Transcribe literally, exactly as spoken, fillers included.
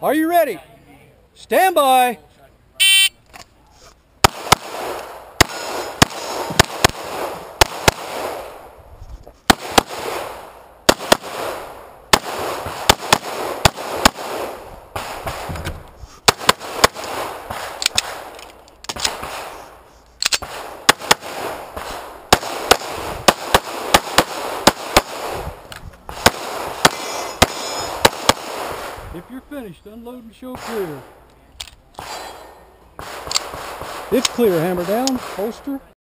Are you ready? Stand by. If you're finished, unload and show clear. It's clear, hammer down, holster.